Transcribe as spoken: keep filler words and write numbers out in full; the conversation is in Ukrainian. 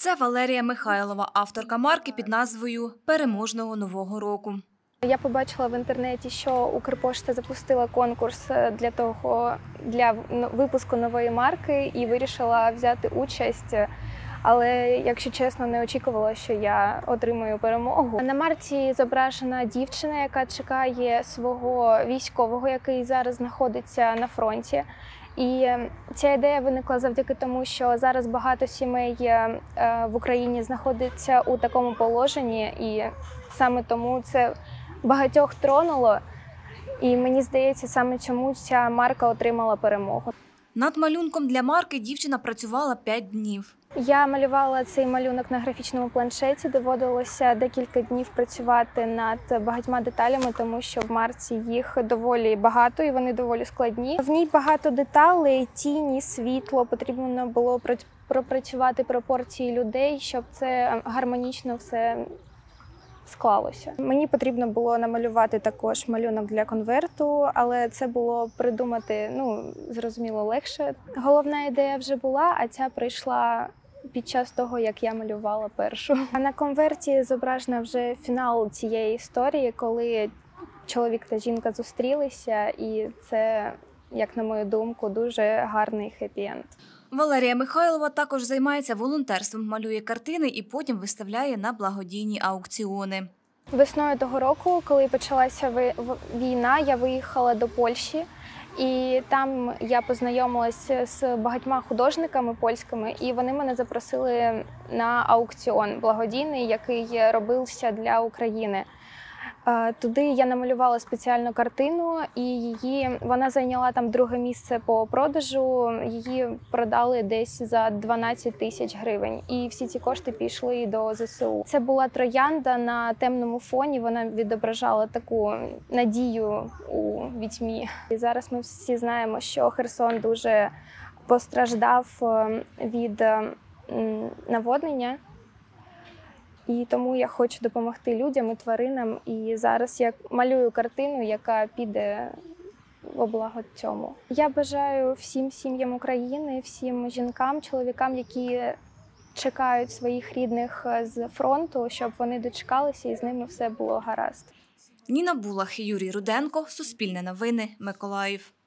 Це Валерія Михайлова, авторка марки під назвою «Переможного нового року». Я побачила в інтернеті, що Укрпошта запустила конкурс для того, для випуску нової марки і вирішила взяти участь. Але, якщо чесно, не очікувала, що я отримую перемогу. На марці зображена дівчина, яка чекає свого військового, який зараз знаходиться на фронті. І ця ідея виникла завдяки тому, що зараз багато сімей в Україні знаходиться у такому положенні, і саме тому це багатьох тронуло. І мені здається, саме чому ця марка отримала перемогу. Над малюнком для марки дівчина працювала п'ять днів. Я малювала цей малюнок на графічному планшеті, доводилося декілька днів працювати над багатьма деталями, тому що в марці їх доволі багато і вони доволі складні. В ній багато деталей, тіні, світло, потрібно було пропрацювати пропорції людей, щоб це гармонічно все склалося. Мені потрібно було намалювати також малюнок для конверту, але це було придумати, ну, зрозуміло, легше. Головна ідея вже була, а ця прийшла під час того, як я малювала першу. А на конверті зображено вже фінал цієї історії, коли чоловік та жінка зустрілися, і це, як на мою думку, дуже гарний хеппі-енд. Валерія Михайлова також займається волонтерством, малює картини і потім виставляє на благодійні аукціони. Весною того року, коли почалася війна, я виїхала до Польщі. І там я познайомилася з багатьма художниками польськими, і вони мене запросили на аукціон благодійний, який робився для України. Туди я намалювала спеціальну картину, і її, вона зайняла там друге місце по продажу, її продали десь за дванадцять тисяч гривень. І всі ці кошти пішли до зе се у. Це була троянда на темному фоні, вона відображала таку надію у вітьмі. І зараз ми всі знаємо, що Херсон дуже постраждав від наводнення. І тому я хочу допомогти людям і тваринам. І зараз я малюю картину, яка піде во благо цьому. Я бажаю всім сім'ям України, всім жінкам, чоловікам, які чекають своїх рідних з фронту, щоб вони дочекалися і з ними все було гаразд. Ніна Булах, Юрій Руденко, Суспільне новини, Миколаїв.